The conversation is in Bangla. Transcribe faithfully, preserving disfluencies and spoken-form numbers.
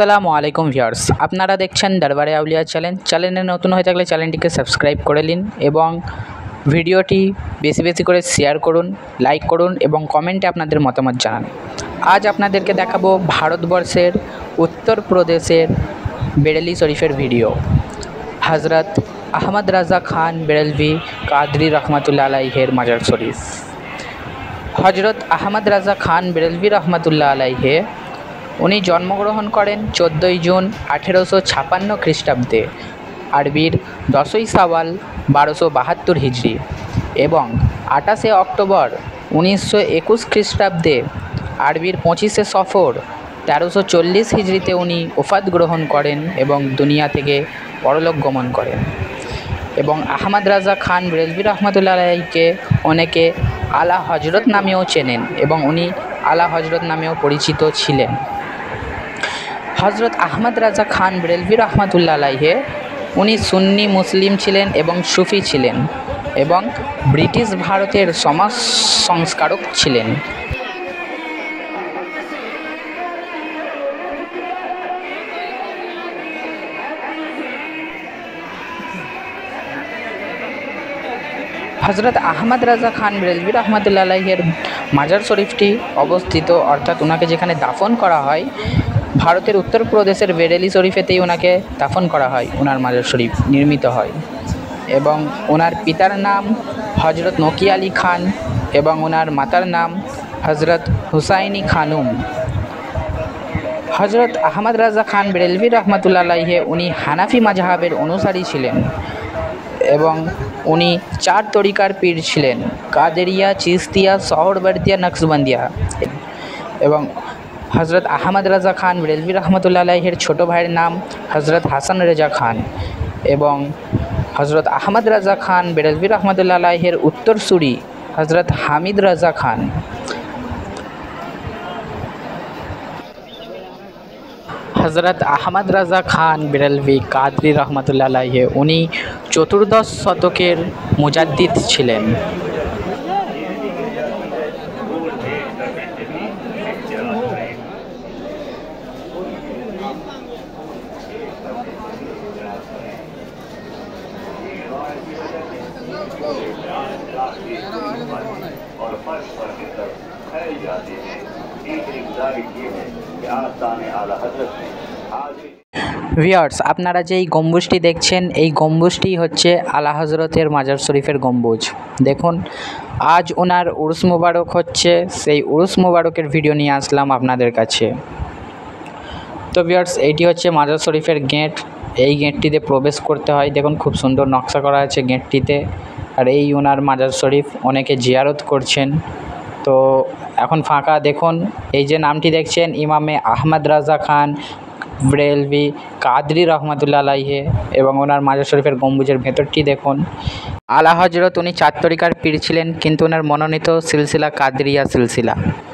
আসসালামু আলাইকুম ভিউয়ার্স, আপনারা দেখছেন দরবারে আউলিয়া চ্যানেল। চ্যানেলে নতুন হয়ে থাকলে চ্যানেলটিকে সাবস্ক্রাইব করে নিন এবং ভিডিওটি বেশি বেশি করে শেয়ার করুন, লাইক করুন এবং কমেন্টে আপনাদের মতামত জানান। আজ আপনাদেরকে দেখাবো ভারতবর্ষের উত্তরপ্রদেশের বেরেলি শরীফের ভিডিও। হজরত আহমদ রাজা খান বেরেলভি কাদরি রহমাতুল্লাহ আলাইহের মাজার শরীফ। হজরত আহমদ রাজা খান বেরেলভি রহমাতুল্লাহ আলাইহে উনি জন্মগ্রহণ করেন চোদ্দোই জুন আঠেরোশো ছাপান্ন খ্রিস্টাব্দে, আরবির দশই শাওয়াল বারোশো বাহাত্তর হিজড়ি এবং আঠাশে অক্টোবর উনিশশো একুশ খ্রিস্টাব্দে, আরবির পঁচিশে সফর তেরোশো চল্লিশ হিজড়িতে উনি ওফাত গ্রহণ করেন এবং দুনিয়া থেকে পরলোক গমন করেন। এবং আহমদ রাজা খান বেরেলভি রহমাতুল্লাহ আলাইকে অনেকে আলা হজরত নামেও চেনেন এবং উনি আলা হজরত নামেও পরিচিত ছিলেন। হজরত আহমদ রাজা খান বেরেলভি রহমাতুল্লাহ আলাইহে উনি সুন্নি মুসলিম ছিলেন এবং সুফি ছিলেন এবং ব্রিটিশ ভারতের সমাজ সংস্কারক ছিলেন। হজরত আহমদ রাজা খান বেরেলভি রহমাতুল্লাহ আলাইহের মাজার শরীফটি অবস্থিত, অর্থাৎ ওনাকে যেখানে দাফন করা হয়, ভারতের উত্তরপ্রদেশের বেরেলি শরীফেতেই ওনাকে দাফন করা হয়। ওনার মাজার শরীফ নির্মিত হয় এবং ওনার পিতার নাম হজরত নকি আলী খান এবং ওনার মাতার নাম হজরত হুসাইনি খানুম। হজরত আহমদ রাজা খান বেরেলভি রহমাতুল্লাহ আলাইহে উনি হানাফি মাজহাবের অনুসারী ছিলেন এবং উনি চার তরিকার পীর ছিলেন: কাদেরিয়া, চিস্তিয়া, সহরবর্দিয়া, নকশবন্দিয়া। এবং হজরত আহমদ রাজা খান বেরেলভি রহমাতুল্লাহ আলাইহের ছোটো ভাইয়ের নাম হজরত হাসান রেজা খান এবং হজরত আহমদ রাজা খান বেরেলভি রহমাতুল্লাহ আলাইহের উত্তরসূরি হজরত হামিদ রাজা খান। হজরত আহমদ রাজা খান বেরেলভি কাদরি রহমাতুল্লাহ আলাইহে উনি চতুর্দশ শতকের মুজাদ্দিদ ছিলেন। ভিউয়ার্স, আপনারা যে এই গম্বুজটি দেখছেন, এই গম্বুজটি হচ্ছে আলা হজরতের মাজার শরীফের গম্বুজ। দেখুন, আজ ওনার উরুস মোবারক হচ্ছে, সেই উরুস মোবারকের ভিডিও নিয়ে আসলাম আপনাদের কাছে। তো ভিউয়ার্স, এইটি হচ্ছে মাজার শরীফের গেট। এই গেটটিতে প্রবেশ করতে হয়। দেখুন, খুব সুন্দর নকশা করা আছে গেটটিতে। আর এই ওনার মাজার শরীফ, অনেকে জিয়ারত করছেন। তো এখন ফাঁকা। দেখুন, এই যে নামটি দেখছেন, ইমামে আহমদ রাজা খান বেরেলভি কাদরি রহমাতুল্লাহ আলাইহে, এবং ওনার মাজার শরীফের গম্বুজের ভেতরটি দেখুন। আলা হজরত উনি চার তরিকার পীর ছিলেন, কিন্তু ওনার মনোনীত সিলসিলা কাদরিয়া সিলসিলা।